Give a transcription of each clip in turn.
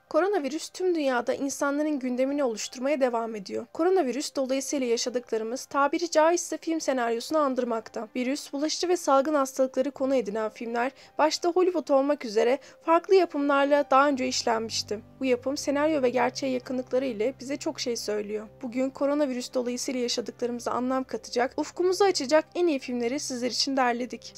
Koronavirüs tüm dünyada insanların gündemini oluşturmaya devam ediyor. Koronavirüs dolayısıyla yaşadıklarımız tabiri caizse film senaryosunu andırmakta. Virüs, bulaşıcı ve salgın hastalıkları konu edinen filmler başta Hollywood olmak üzere farklı yapımlarla daha önce işlenmişti. Bu yapım senaryo ve gerçeğe yakınlıkları ile bize çok şey söylüyor. Bugün koronavirüs dolayısıyla yaşadıklarımıza anlam katacak, ufkumuzu açacak en iyi filmleri sizler için derledik.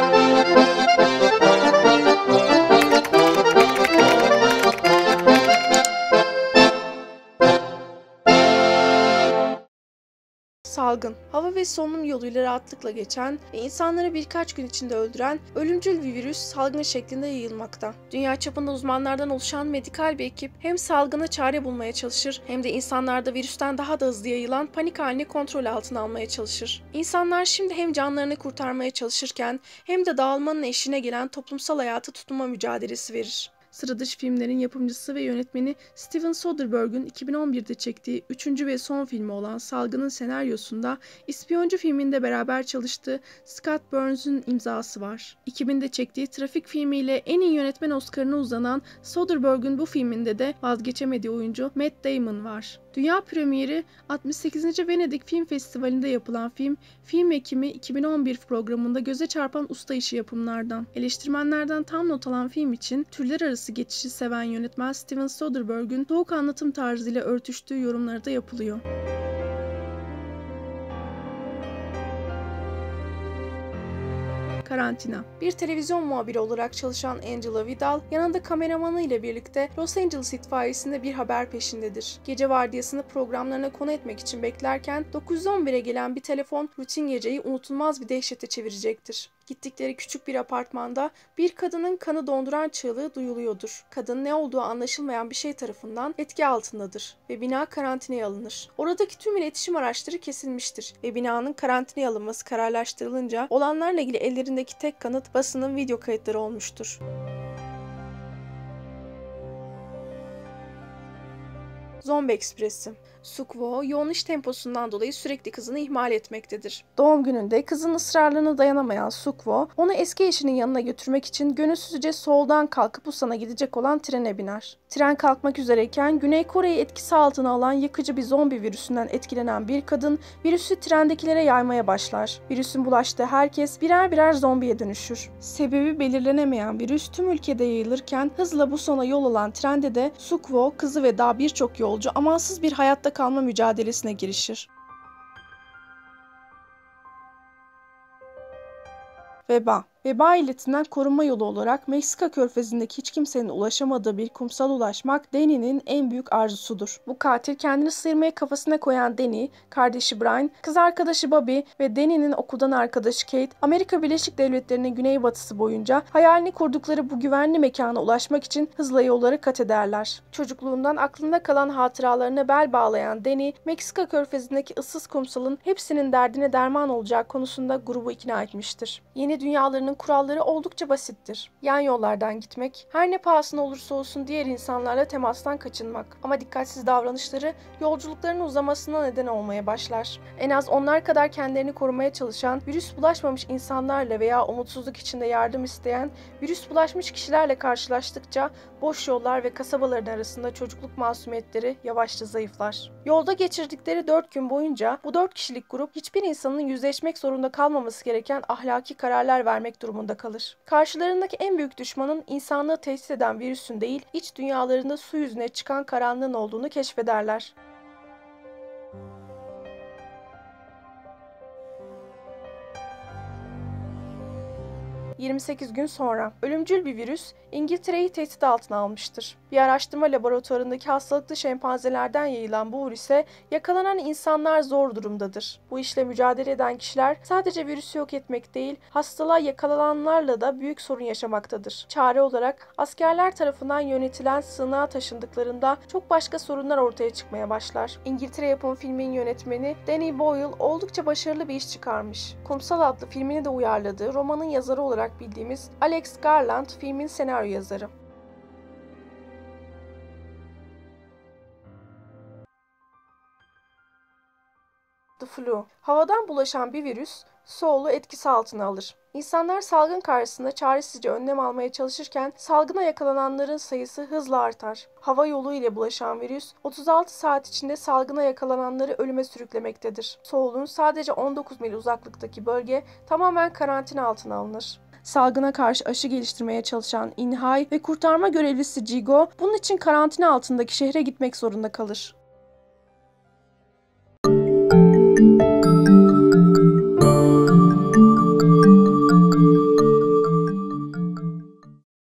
Salgın, hava ve solunum yoluyla rahatlıkla geçen ve insanları birkaç gün içinde öldüren ölümcül bir virüs salgın şeklinde yayılmakta. Dünya çapında uzmanlardan oluşan medikal bir ekip hem salgına çare bulmaya çalışır hem de insanlarda virüsten daha da hızlı yayılan panik halini kontrol altına almaya çalışır. İnsanlar şimdi hem canlarını kurtarmaya çalışırken hem de dağılmanın eşiğine gelen toplumsal hayata tutunma mücadelesi verir. Sıra dışı filmlerin yapımcısı ve yönetmeni Steven Soderbergh'ün 2011'de çektiği 3. ve son filmi olan Salgın'ın senaryosunda ispiyoncu filminde beraber çalıştığı Scott Burns'un imzası var. 2000'de çektiği Trafik filmiyle en iyi yönetmen Oscar'ına uzanan Soderbergh'ün bu filminde de vazgeçemediği oyuncu Matt Damon var. Dünya premieri 68. Venedik Film Festivali'nde yapılan Film Ekimi 2011 programında göze çarpan usta işi yapımlardan. Eleştirmenlerden tam not alan film için türler arası geçişi seven yönetmen Steven Soderbergh'ün soğuk anlatım tarzıyla örtüştüğü yorumları da yapılıyor. Karantina. Bir televizyon muhabiri olarak çalışan Angela Vidal, yanında kameramanı ile birlikte Los Angeles itfaiyesinde bir haber peşindedir. Gece vardiyasını programlarına konu etmek için beklerken 911'e gelen bir telefon rutin geceyi unutulmaz bir dehşete çevirecektir. Gittikleri küçük bir apartmanda bir kadının kanı donduran çığlığı duyuluyordur. Kadın ne olduğu anlaşılmayan bir şey tarafından etki altındadır ve bina karantinaya alınır. Oradaki tüm iletişim araçları kesilmiştir ve binanın karantinaya alınması kararlaştırılınca olanlarla ilgili ellerindeki tek kanıt basının video kayıtları olmuştur. Zombi Ekspresi. Sukwo, yoğun iş temposundan dolayı sürekli kızını ihmal etmektedir. Doğum gününde kızın ısrarlarına dayanamayan Sukwo, onu eski eşinin yanına götürmek için gönülsüzce Seul'dan kalkıp Busan'a gidecek olan trene biner. Tren kalkmak üzereyken Güney Kore'yi etkisi altına alan yıkıcı bir zombi virüsünden etkilenen bir kadın virüsü trendekilere yaymaya başlar. Virüsün bulaştığı herkes birer birer zombiye dönüşür. Sebebi belirlenemeyen virüs tüm ülkede yayılırken hızla Busan'a yol alan trende de Sukwo, kızı ve daha birçok yolcu amansız bir hayatta kalma mücadelesine girişir. Veba illetinden korunma yolu olarak Meksika körfezindeki hiç kimsenin ulaşamadığı bir kumsala ulaşmak Danny'nin en büyük arzusudur. Bu katil kendini sıyırmaya kafasına koyan Danny, kardeşi Brian, kız arkadaşı Bobby ve Danny'nin okuldan arkadaşı Kate, Amerika Birleşik Devletleri'nin güneybatısı boyunca hayalini kurdukları bu güvenli mekana ulaşmak için hızla yolları kat ederler. Çocukluğundan aklında kalan hatıralarına bel bağlayan Danny, Meksika körfezindeki ıssız kumsalın hepsinin derdine derman olacağı konusunda grubu ikna etmiştir. Yeni dünyalarının kuralları oldukça basittir. Yan yollardan gitmek, her ne pahasına olursa olsun diğer insanlarla temastan kaçınmak. Ama dikkatsiz davranışları yolculuklarının uzamasına neden olmaya başlar. En az onlar kadar kendilerini korumaya çalışan, virüs bulaşmamış insanlarla veya umutsuzluk içinde yardım isteyen, virüs bulaşmış kişilerle karşılaştıkça boş yollar ve kasabaların arasında çocukluk masumiyetleri yavaşça zayıflar. Yolda geçirdikleri 4 gün boyunca bu 4 kişilik grup hiçbir insanın yüzleşmek zorunda kalmaması gereken ahlaki kararlar vermek durumunda kalır. Karşılarındaki en büyük düşmanın insanlığı tehdit eden virüsün değil, iç dünyalarında su yüzüne çıkan karanlığın olduğunu keşfederler. 28 gün sonra ölümcül bir virüs İngiltere'yi tehdit altına almıştır. Bir araştırma laboratuvarındaki hastalıklı şempanzelerden yayılan bu virüse yakalanan insanlar zor durumdadır. Bu işle mücadele eden kişiler sadece virüsü yok etmek değil, hastalığa yakalananlarla da büyük sorun yaşamaktadır. Çare olarak askerler tarafından yönetilen sığınağa taşındıklarında çok başka sorunlar ortaya çıkmaya başlar. İngiltere yapımı filmin yönetmeni Danny Boyle oldukça başarılı bir iş çıkarmış. Kumsal adlı filmini de uyarladığı romanın yazarı olarak bildiğimiz Alex Garland filmin senaryo yazarı. The Flu. Havadan bulaşan bir virüs, Seul'u etkisi altına alır. İnsanlar salgın karşısında çaresizce önlem almaya çalışırken salgına yakalananların sayısı hızla artar. Hava yolu ile bulaşan virüs 36 saat içinde salgına yakalananları ölüme sürüklemektedir. Seul'un sadece 19 mil uzaklıktaki bölge tamamen karantina altına alınır. Salgına karşı aşı geliştirmeye çalışan İnhay ve kurtarma görevlisi Jigo bunun için karantina altındaki şehre gitmek zorunda kalır.